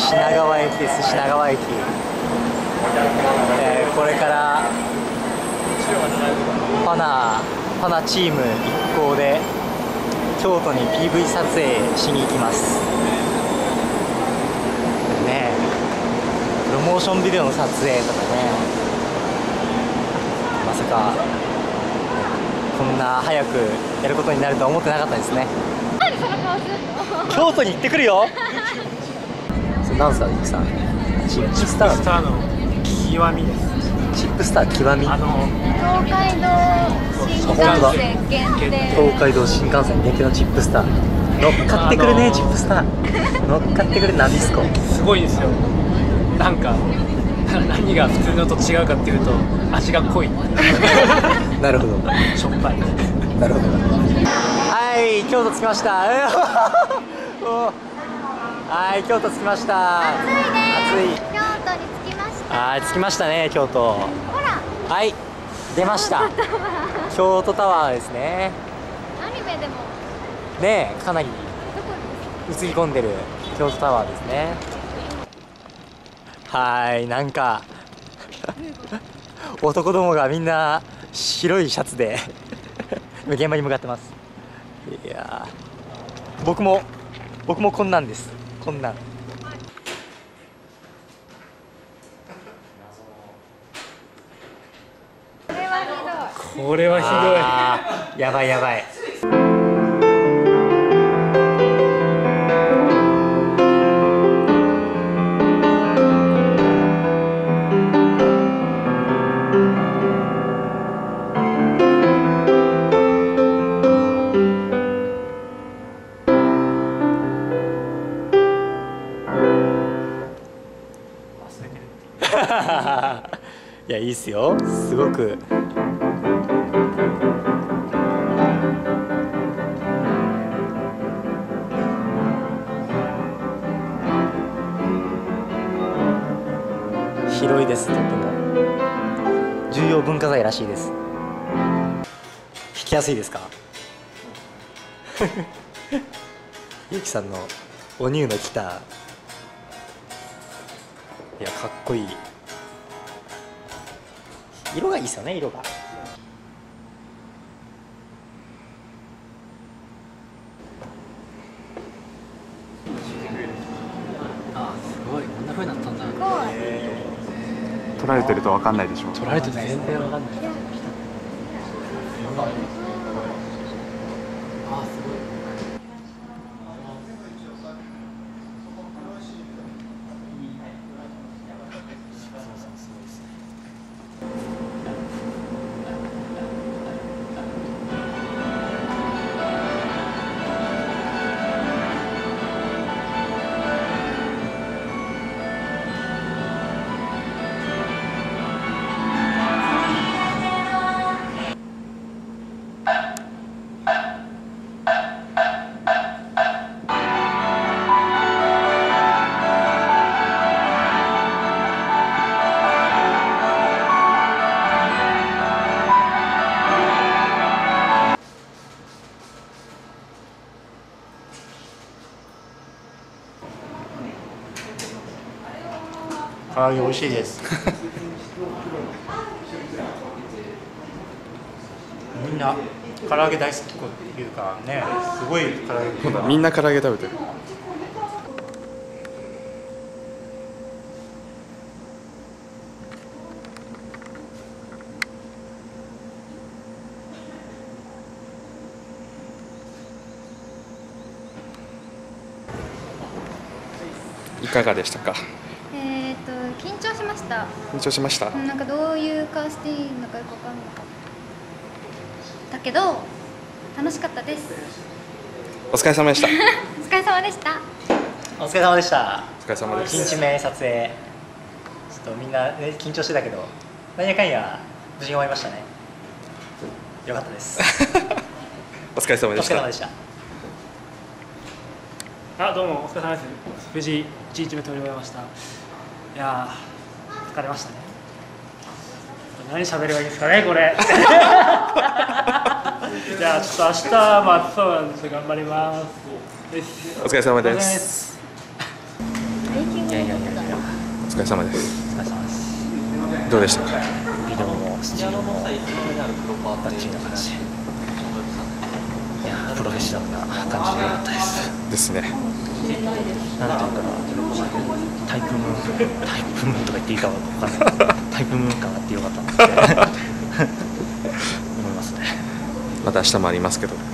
品川駅です。品川駅、これからパナチーム一行で京都に PV 撮影しに行きますね。プロモーションビデオの撮影とかね、まさかこんな早くやることになるとは思ってなかったですね。 何その顔するの？ 京都に行ってくるよ。それなんすか、ゆきさん。チップスターの極みです。チップスター極み。 東海道新幹線限定。 東海道新幹線限定のチップスター。乗っかってくるね、チップスター。乗っかってくるナビスコ。 すごいですよ。なんか何が普通のと違うかっていうと味が濃い。 なるほど。 しょっぱい。 なるほど。はい、京都着きました。はい、京都着きました。 暑いね。 暑い。 京都に着きました。 はい、着きましたね、京都。 ほら。 はい、出ました。京都タワーですね。 アニメでもねえ、かなりどこに映り込んでる京都タワーですね。はい、なんか男どもがみんな白いシャツで現場に向かってます。いやー、僕もこんなんです。こんなん。 これはひどい。 やばいやばい。いや、いいっすよ、すごく。広いです。とても重要文化財らしいです。弾きやすいですか？ゆきさんのおニューのギター、いや、かっこいい。色がいいですよね、色が。 あ、すごい。こんな風になったんだ。 撮られてると分かんないでしょ。 撮られてると全然わかんない。あ、すごい。 唐揚げ美味しいです。みんな唐揚げ大好きっていうかね、すごい唐揚げ。 そうだ、みんな唐揚げ食べてる。いかがでしたか？ 緊張しました。 緊張しました。 なんかどういう顔していいのかよくわかんなかったけど楽しかったです。 お疲れ様でした。 お疲れ様でした。 お疲れ様でした。 お疲れ様です。 1日目撮影、ちょっとみんな、ね、緊張してたけどなんやかんや無事に終わりましたね。よかったです。 お疲れ様でした。 お疲れ様でした。 あ、どうもお疲れ様です。無事1日目撮り終えました。いやー、疲れましたね。何喋ればいいですかね、これ。じゃあちょっと明日まあそうなんです。頑張ります。 お疲れ様です。 いやい疲れ様です。 お疲れ様です。 どうでしたか？ ビデオもスチールもバッチリな感じ。いやプロフェッショナルな感じで良かったです。 ですね。 なんていうかな、タイプムーンとか言っていいかわかんない。タイプムーン感があって良かったなって思いますね。 また明日もありますけど。 はい。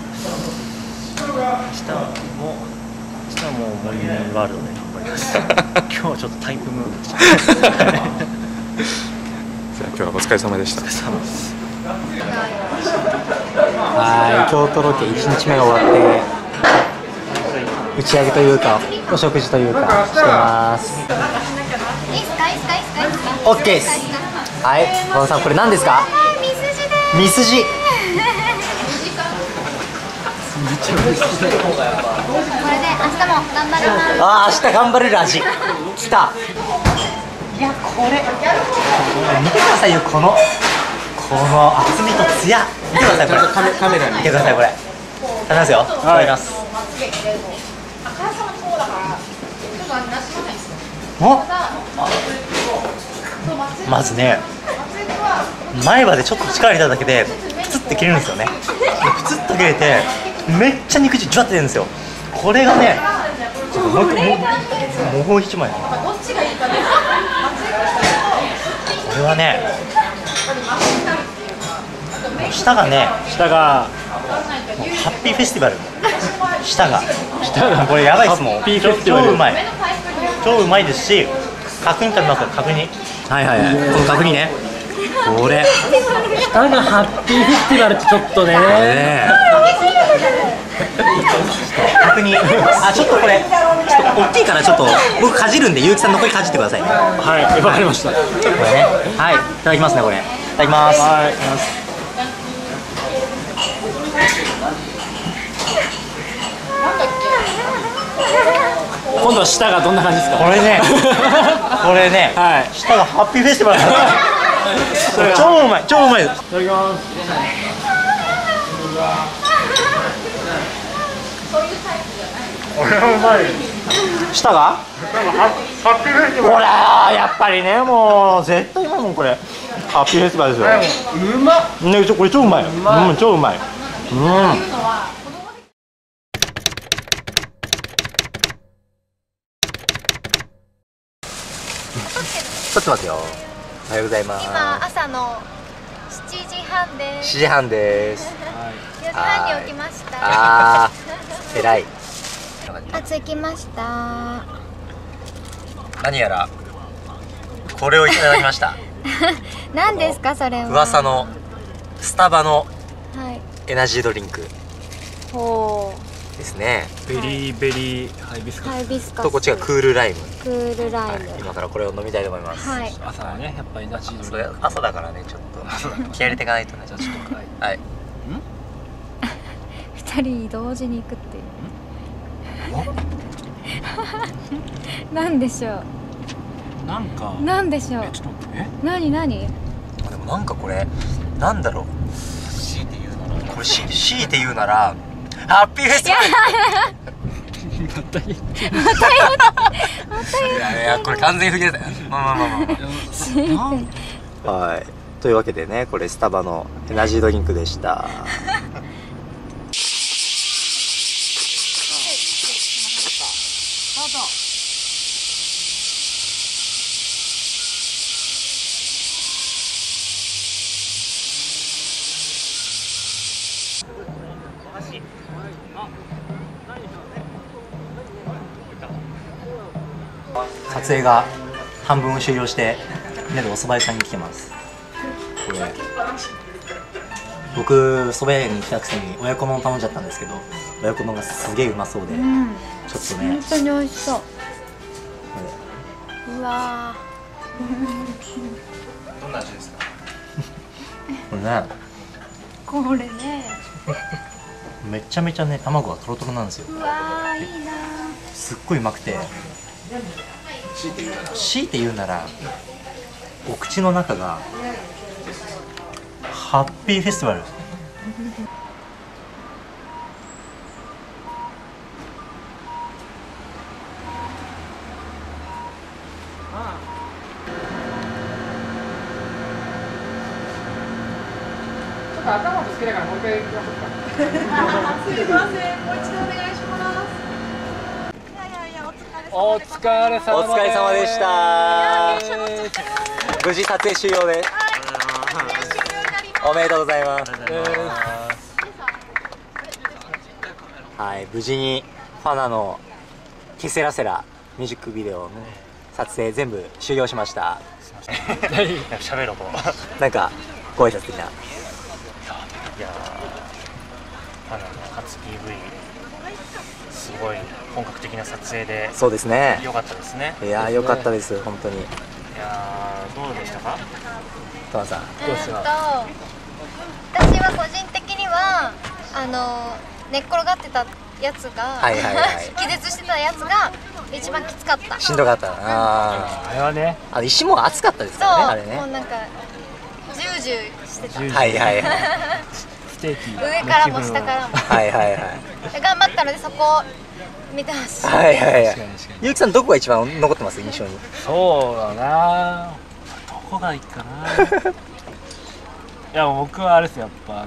明日はもうモリリンワールドで頑張ります。今日はちょっとタイプムーンでした。 じゃあ今日はお疲れ様でした。 お疲れ様です。 はい、京都ロケ1日目が終わって打ち上げというかお食事というかしてます。オッケーです。はい、小野さんこれ何ですか？ミスジ。 これで明日も頑張ります。 ああ、明日頑張れる味きた。いや、これ見てくださいよ、この厚みとツヤ。見てください、これカメラに見てください、これ食べますよ。食べます。まずね、前歯でちょっと力入れただけでプツって切れるんですよね。プツッと切れてめっちゃ肉汁ジュワって出るんですよ。これがね、もう一枚。これはね、舌がハッピーフェスティバル。舌がこれやばいっすもん。超うまい、超うまいですし、角煮食べますよ、角煮。はいはいはい、この角煮ね、これ舌がハッピーフェスティバルってちょっとね角煮、あ、ちょっとこれちょっと大きいからちょっと僕かじるんで、結城さん残りかじってくださいね。 はい、わかりました。 これね、はい、いただきますね、これいただきます。 はい、今度は舌がどんな感じですか？ これねはい、舌がハッピーフェスティバル超うまい、超うまいです。 いただきます。 これはうまい。舌がハッピーフェスティバル。ほらやっぱりね、もう絶対うまいもん、これハッピーフェスティバルですよ。うまっね、これ超うまい。超うまい。撮ってますよ。おはようございます。 今朝の7時半です。 7時半です。 4時半に起きました。 ああ、偉い。 着きました。 何やらこれをいただきました。 何ですかそれは？ 噂のスタバのはいエナジードリンクほですね。 ベリーベリーハイビスう。 カス。 ハイビスカスとこっちがクールライム。 クールライはい、 ム。 今からこれを飲みたいと思います。 はい。 朝はね、やっぱりエナジーそドリンク。 れ朝だからね、ちょっと気合い入れていかないとね。 じゃあちょっとはい。 2人同時に行くっていうなんでしょなんかう。なんでしょう。 ちょっと待って。 何でもなんかこれなんだろう。強いて言うならこれ強いて言うならハッピーフェスティバル。いやこれ完全に不義だよ。はい。というわけでね、これスタバのエナジードリンクでした。撮影が半分終了してみんなでお蕎麦屋さんに来てます。これ僕蕎麦屋に来たくせに親子丼頼んじゃったんですけど、親子丼がすげえうまそうで、ちょっとね本当に美味しそう。うわどんな味ですか？ これね、 これね。 めちゃめちゃね、卵がトロトロなんですよ。 うわいいな。 すっごいうまくて、強いて言うならお口の中がハッピーフェスティバル。 頭ぶつけながらもう一回行きましょうか。 すいません、もう一度お願いします。 お疲れ様です。 お疲れ様でした。無事撮影終了です。おめでとうございます。はい、無事にファナのケセラセラミュージックビデオの撮影全部終了しました。 喋ろうと。 なんかご挨拶的な。 いやファナの初 PV すごい本格的な撮影で、 そうですね。 良かったですね。 いや良かったです本当に。いやどうでしたか？ トナさん。 どうですか？ 私は個人的には寝っ転がってたやつが気絶してたやつが一番きつかった。 しんどかった。あれはね、 石も熱かったですからねあれね。 もうなんかジュージューしてた。 はいはいはい。 ステーキ上からも下からも。 はいはいはい。 頑張ったのでそこを見てほしい。 はいはいはい。ゆうきさんどこが一番残ってます印象に？ そうだな。どこがいいかな。いや僕はあれですよ、やっぱ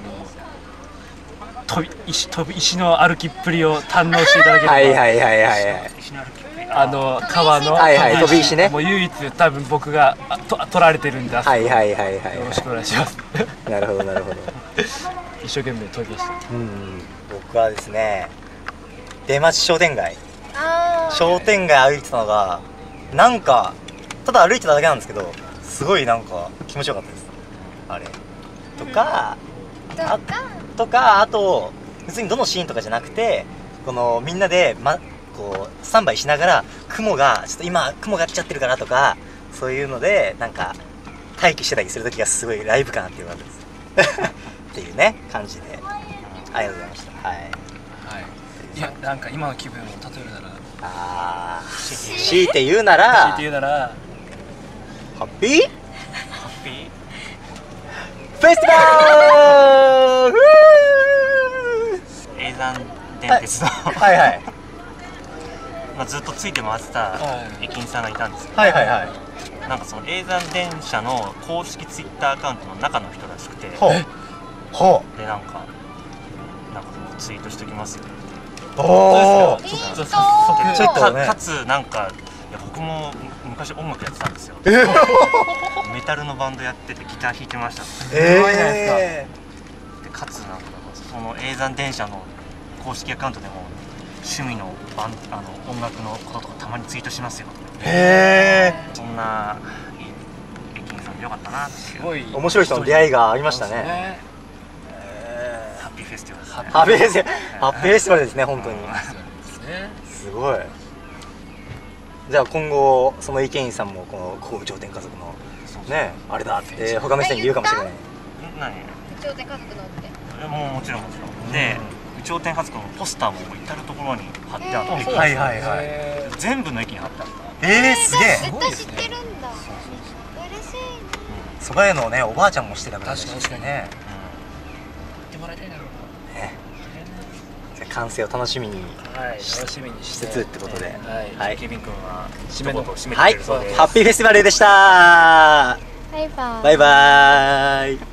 石の歩きっぷりを堪能していただければ。 はいはいはいはいはい。 川の飛び石ね。 もう唯一多分僕が取られてるんで。 はいはいはいはい。 よろしくお願いします。 なるほどなるほど。 一生懸命研ぎして。 僕はですね、出町商店街歩いてたのがなんかただ歩いてただけなんですけど、すごいなんか気持ちよかったです。あれとかあと別にどのシーンとかじゃなくて、このみんなでこうスタンバイしながら雲がちょっと今雲が来ちゃってるからとか、そういうのでなんか待機してたりする時がすごいライブ感あってよかったですっていうね感じで、ありがとうございました。はい。 いやなんか今の気分を例えるなら、 強いて言うならハッピーフェスティバル叡山電鉄のはいはい、 まあずっとついて回ってた駅員さんがいたんですけど、 はいはいはい、 なんかその叡山電車の公式ツイッターアカウントの中の人らしくて、でなんかツイートしておきますよ。 おお、 ちょっとかつなんかいや僕も昔音楽やってたんですよ。メタルのバンドやっててギター弾いてました。でかつなんかその叡山電車の公式アカウントでも趣味の音楽のこととかたまにツイートしますよ。そんな駅員さんでよかったなっていう。 面白い人の出会いがありましたね。 ハッピーフェスティバルですね。 ハッピーフェスティバルですね本当に。すごい。じゃあ今後その駅員さんもこの神戸頂点家族のねあれだって他の人に言うかもしれない。 何？ 頂点家族のって。 もちろんで頂点家族のポスターも至る所に貼ってあって、 はいはいはい。 全部の駅に貼ってあった。 すげえ。絶対知ってるんだ。嬉しいね。 そば屋のねおばあちゃんもしてたから確かにね。 言ってもらいたいな。 完成を楽しみにしつつってことで、 はい、ケビン君は締めのと締めてくれるそうです。 ハッピーフェスティバルでした。 バイバイ。 バイバイ。